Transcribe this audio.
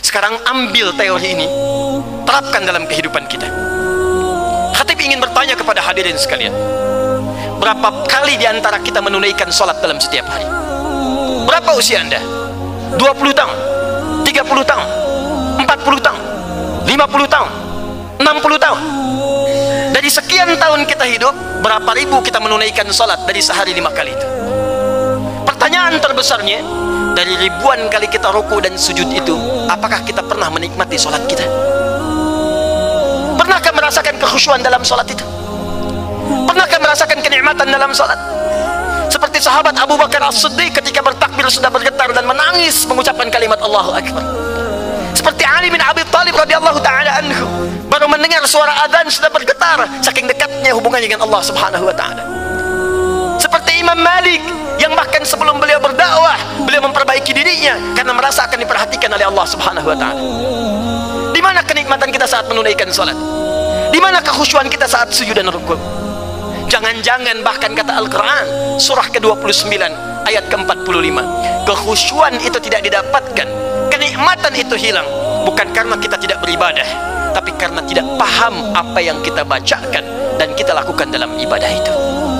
Sekarang ambil teori ini, terapkan dalam kehidupan kita. Khatib ingin bertanya kepada hadirin sekalian, berapa kali di antara kita menunaikan sholat dalam setiap hari? Berapa usia Anda? 20 tahun, 30 tahun, 40 tahun, 50 tahun, 60 tahun. Dari sekian tahun kita hidup, berapa ribu kita menunaikan sholat dari sehari 5 kali itu? Pertanyaan terbesarnya, dari ribuan kali kita ruku dan sujud itu, apakah kita pernah menikmati sholat kita? Pernahkah merasakan kekhusyuan dalam sholat itu? Pernahkah merasakan kenikmatan dalam sholat? Seperti sahabat Abu Bakar As-Siddiq ketika bertakbir sudah bergetar dan menangis mengucapkan kalimat Allahu Akbar. Seperti Ali bin Abi Thalib radhiyallahu ta'ala anhu, baru mendengar suara adzan sudah bergetar, saking dekatnya hubungannya dengan Allah subhanahu wa ta'ala. Seperti Imam Malik yang bahkan sebelum beliau berdakwah, beliau memperbaiki dirinya karena merasa akan diperhatikan oleh Allah subhanahu wa ta'ala. Di mana kenikmatan kita saat menunaikan salat? Di mana kekhusyuan kita saat sujud dan rukuk? Jangan-jangan bahkan kata Al-Quran surah ke-29 ayat ke-45, kekhusyuan itu tidak didapatkan, kenikmatan itu hilang, bukan karena kita tidak beribadah, tapi karena tidak paham apa yang kita bacakan dan kita lakukan dalam ibadah itu.